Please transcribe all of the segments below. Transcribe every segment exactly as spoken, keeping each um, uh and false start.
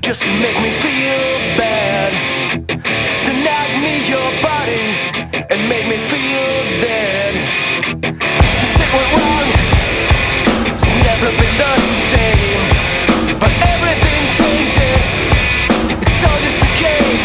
just to make me feel bad. Denied me your body and made me feel dead. Since it went wrong, it's never been the same. But everything changes, it's all just a game.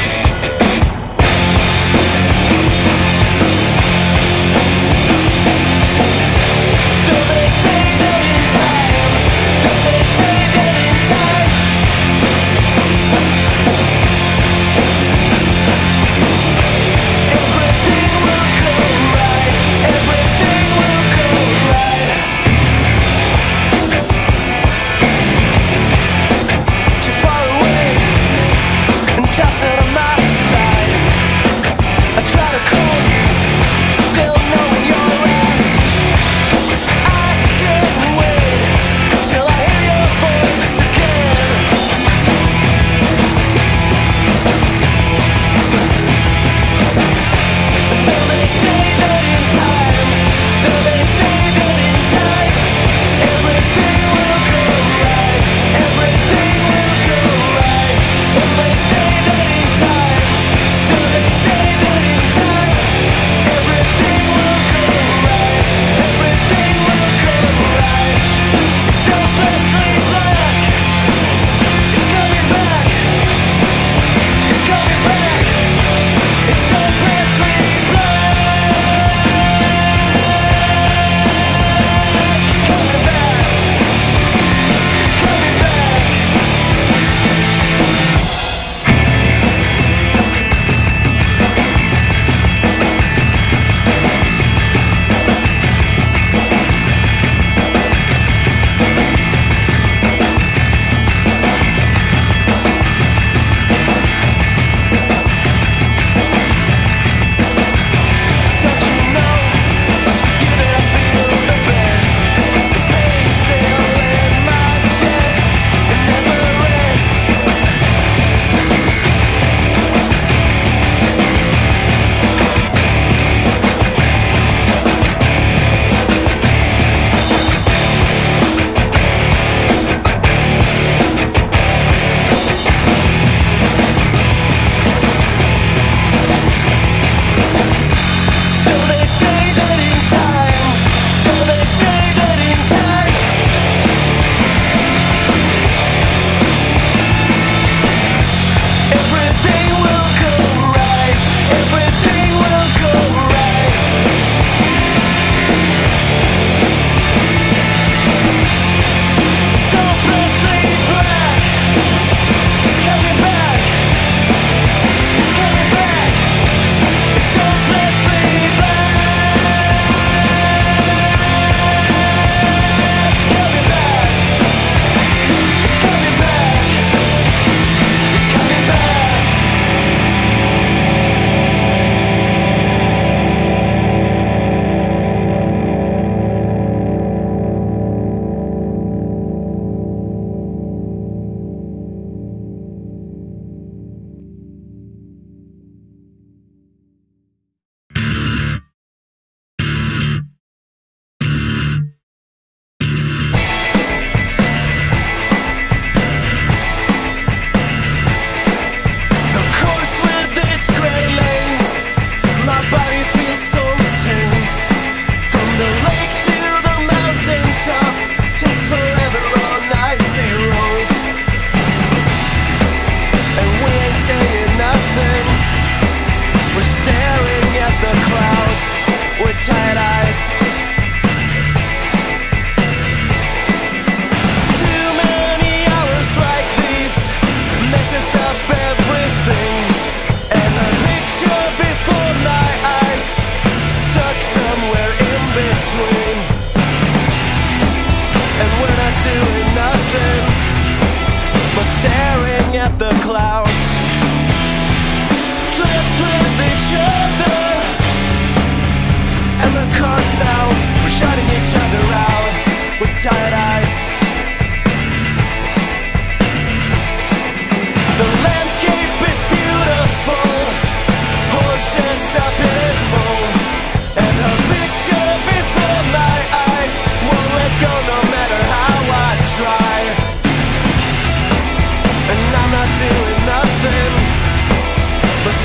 Though they say that in time, though they say that in time,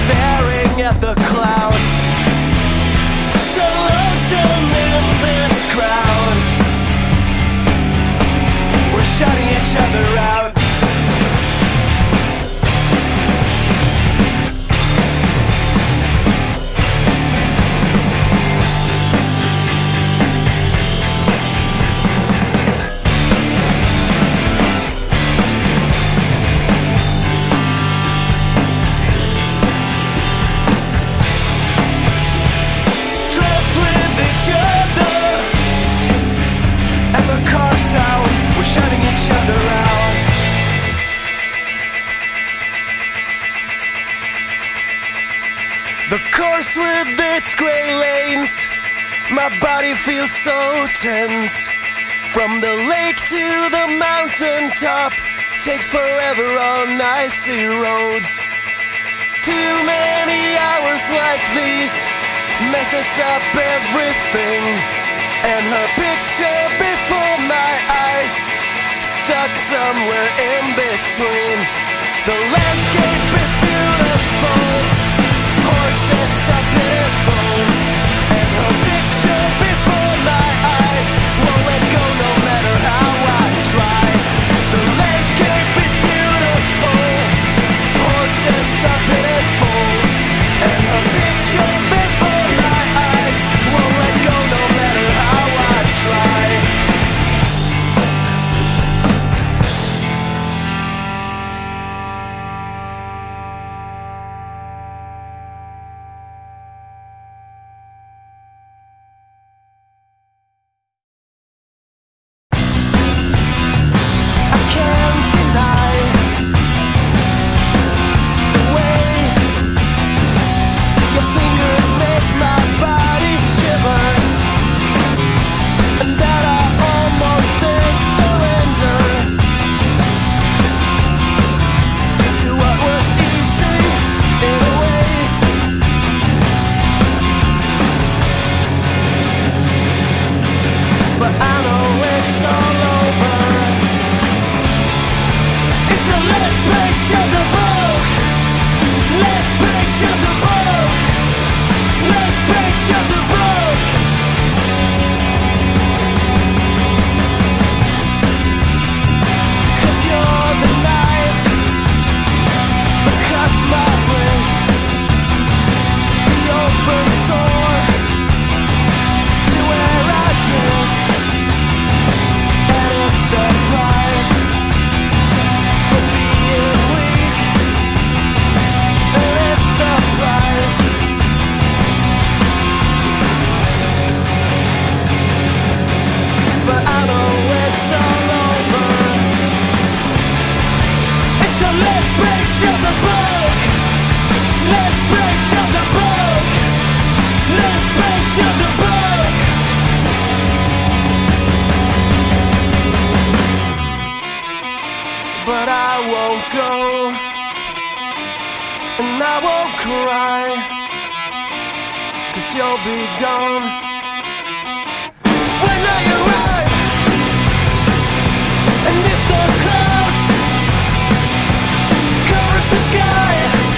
staring at the clouds, so lonesome in this crowd. We're shutting each other out. Shutting each other out. The course with its gray lanes, my body feels so tense. From the lake to the mountain top, takes forever on icy roads. Too many hours like these mess us up everything. And her picture before my eyes, stuck somewhere in between. The landscape is beautiful, horses are beautiful, and her picture before my eyes won't let go no matter how I try. The landscape is beautiful, horses are beautiful, and her picture before my eyes won't let go no matter how I try. But I won't go, and I won't cry, 'cause you'll be gone when I arrive. And if the clouds covers the sky,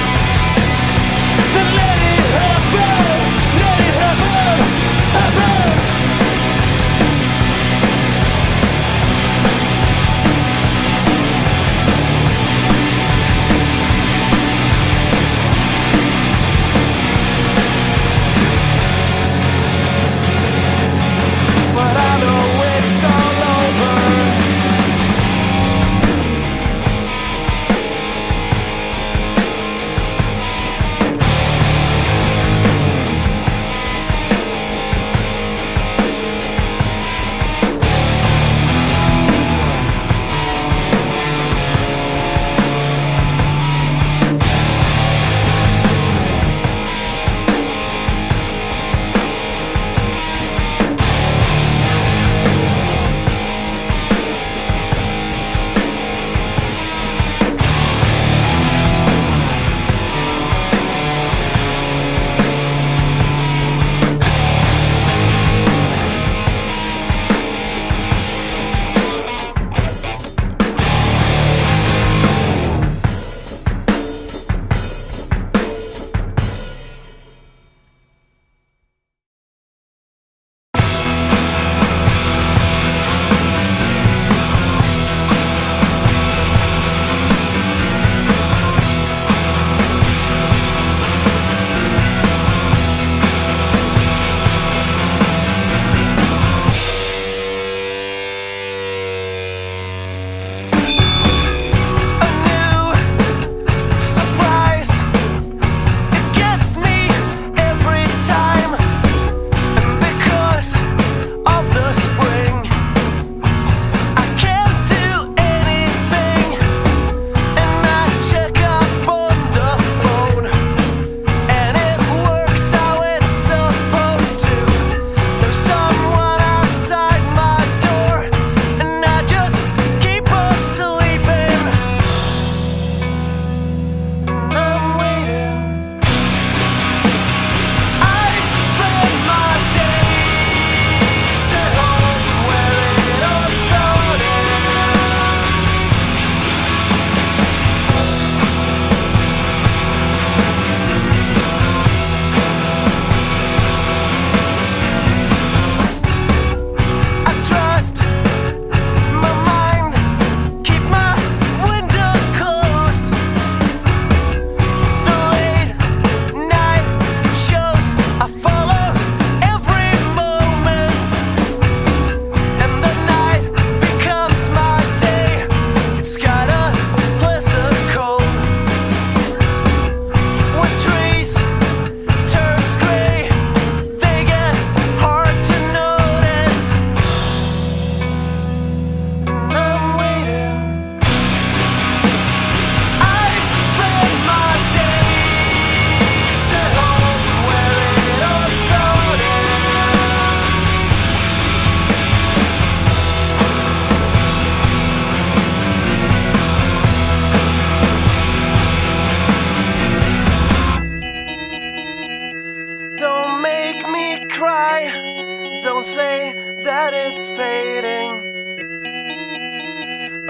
then let it happen, let it happen, happen.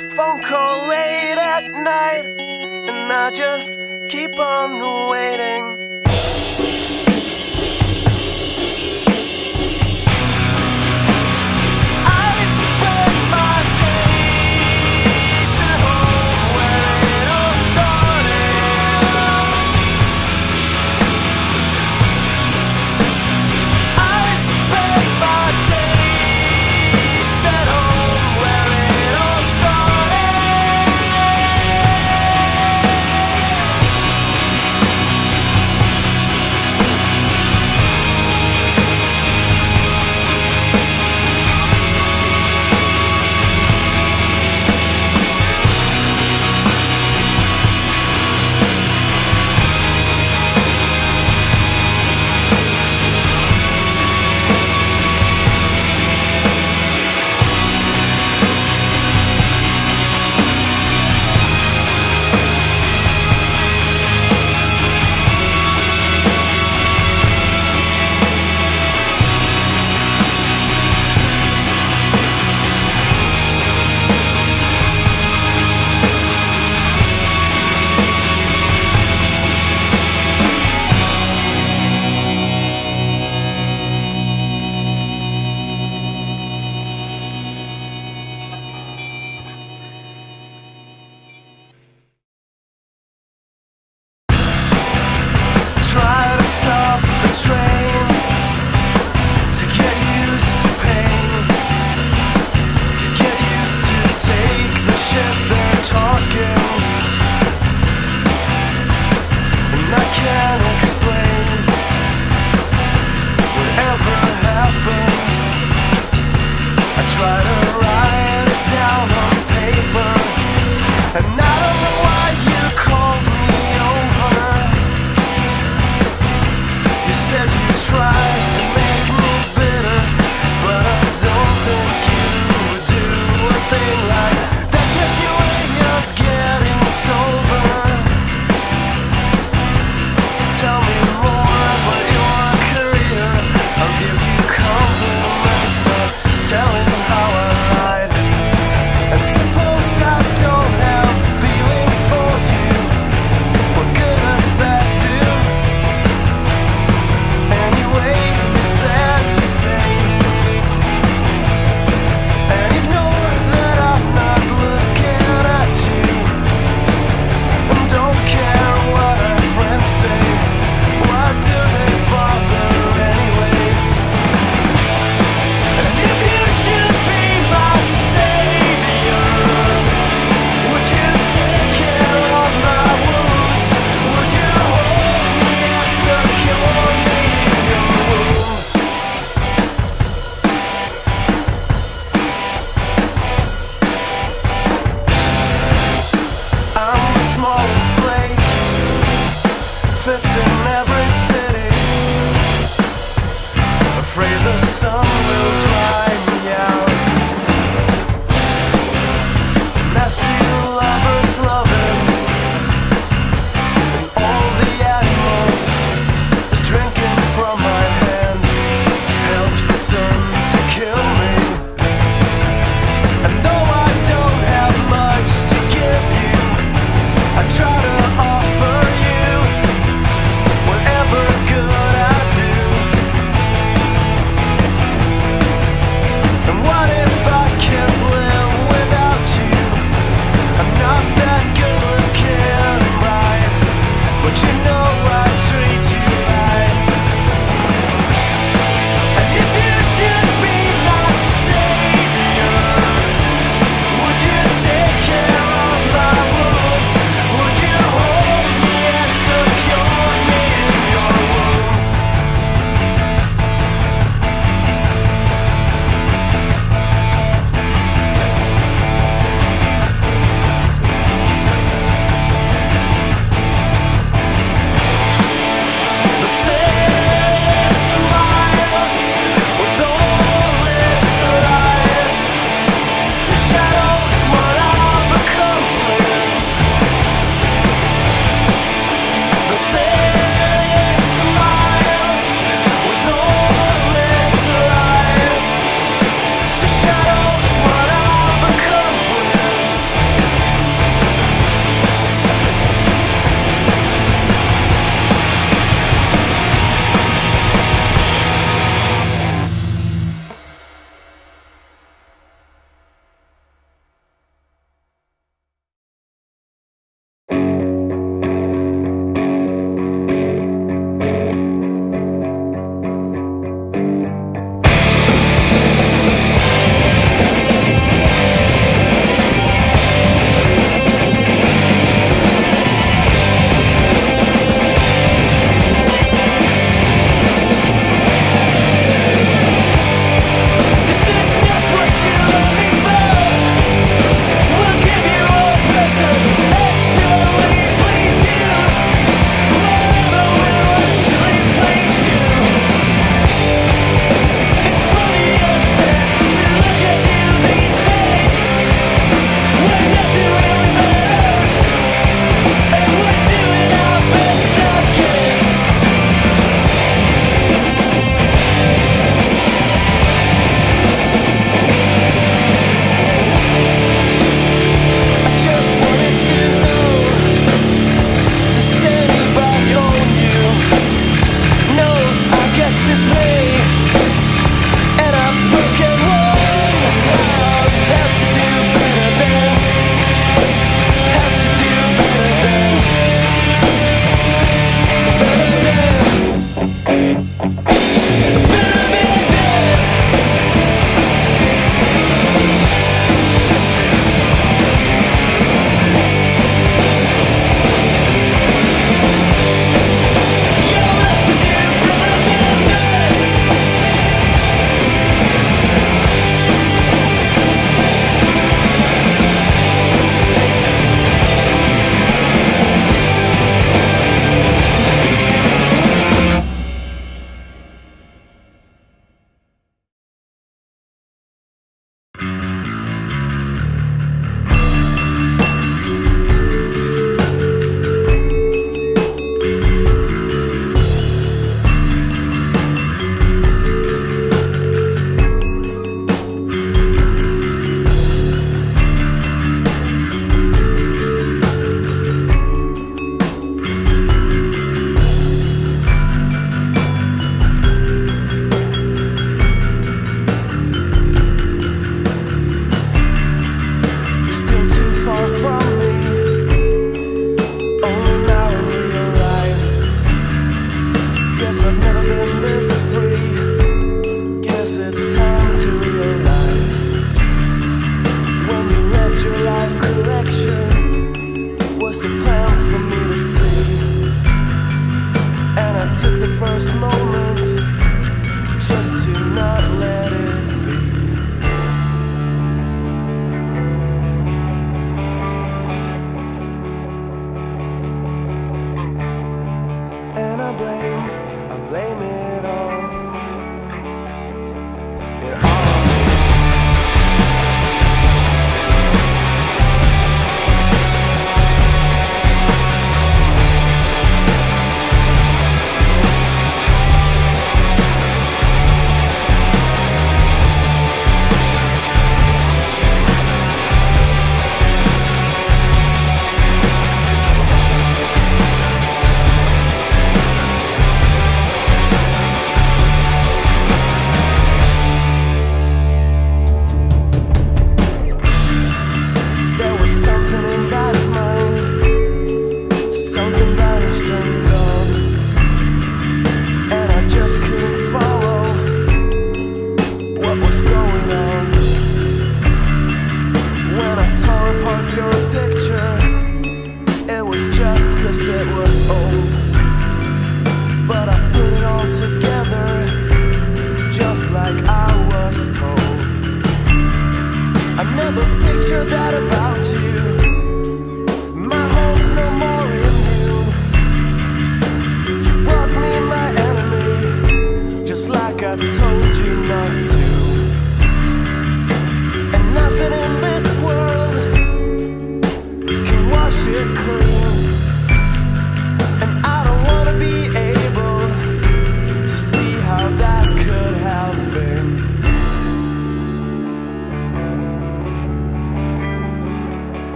phone call late at night, and I just keep on waiting.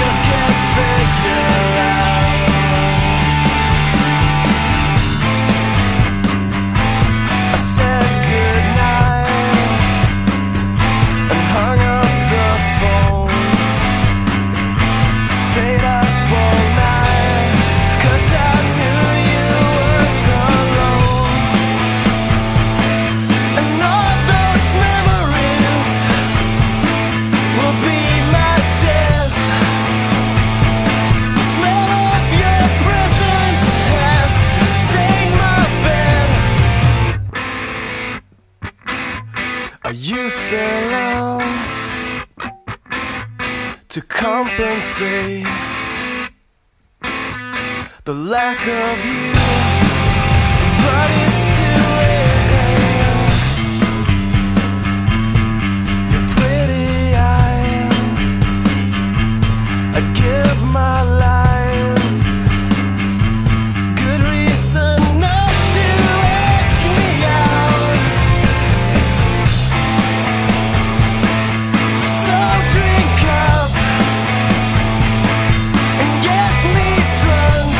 just can't figure out. I said goodnight and hung up the phone. Stayed up all night 'cause I knew you weren't alone. And all those memories will be my death. The smell of your presence has stained my bed. Are you still around to compensate the lack of you? But it's too late. Your pretty eyes, I'd give my life. Good reason not to ask me out. So drink up and get me drunk,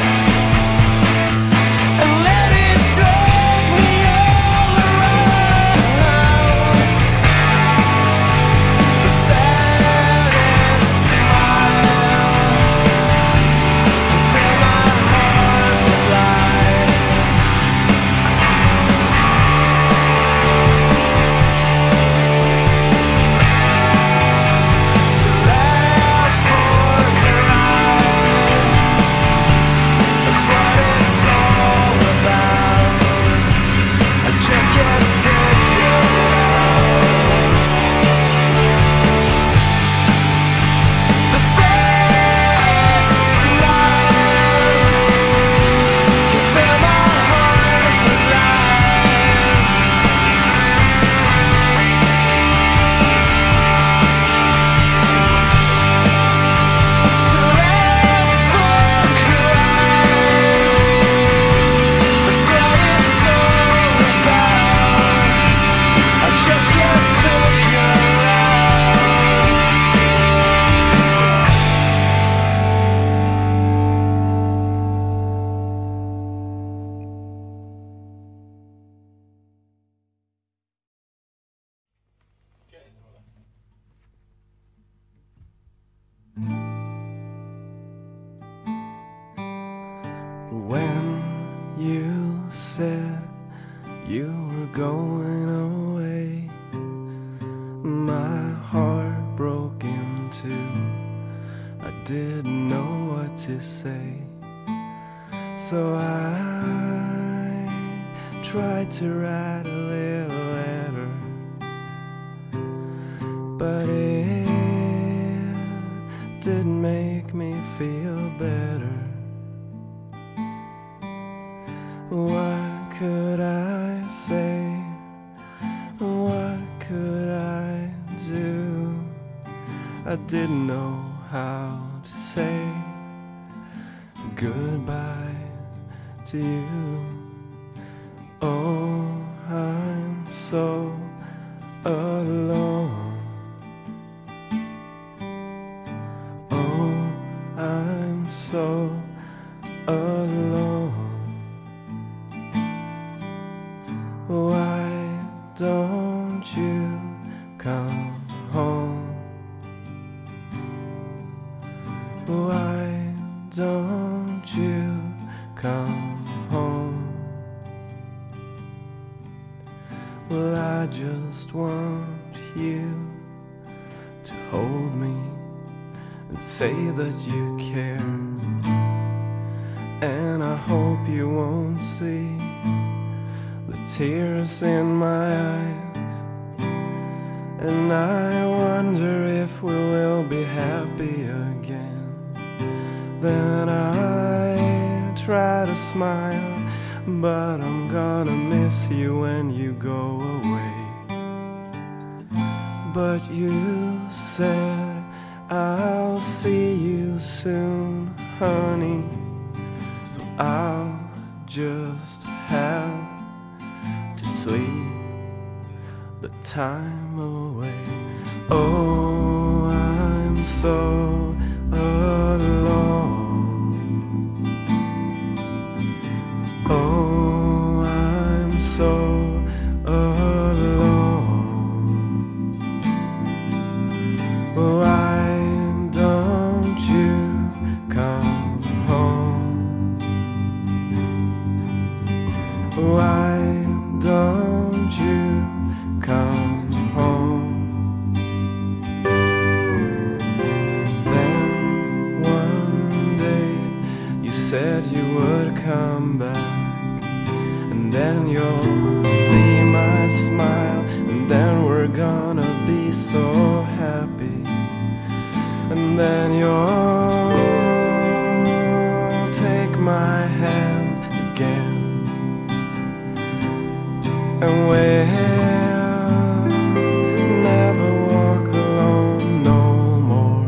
and let it drag me all around. The saddest smile can fill my heart with lies. To laugh or cry, that's what it's all about. I just can't figure out. The saddest smile can fill my heart with lies. To laugh or cry, that's what it's all about. I just can't figure out. When you said you were going away, my heart broke in two. I didn't know what to say, so I tried to write a little letter, but it didn't make me feel better. What could I say? What could I do? I didn't know how to say goodbye to you. Oh, I'm so alone. Oh, I'm so alone. Why don't you come home? Why don't you come home? Well, I just want you to hold me and say that you care. And I hope you won't see the tears in my eyes. And I wonder if we will be happy again. Then I try to smile, but I'm gonna miss you when you go away. But you said I'll see you soon, honey, so I'll just have to sleep the time away. Oh, I'm so come back, and then you'll see my smile, and then we're gonna be so happy, and then you'll take my hand again, and we'll never walk alone no more.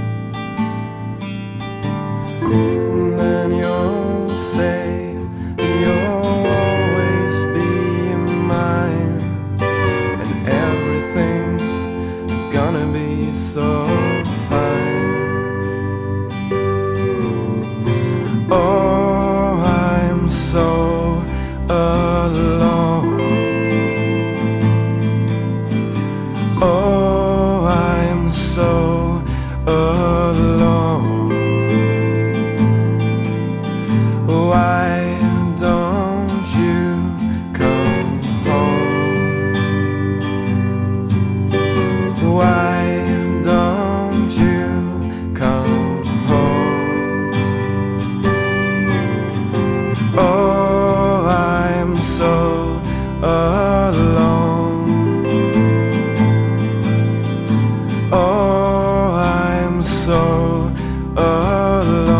And then you'll say you'll always be mine, and everything's gonna be so fine. Oh, I'm so alone. Oh, I'm so alone. Why don't you come home? Why don't you come home? Oh, I'm so alone. Oh, I'm so alone.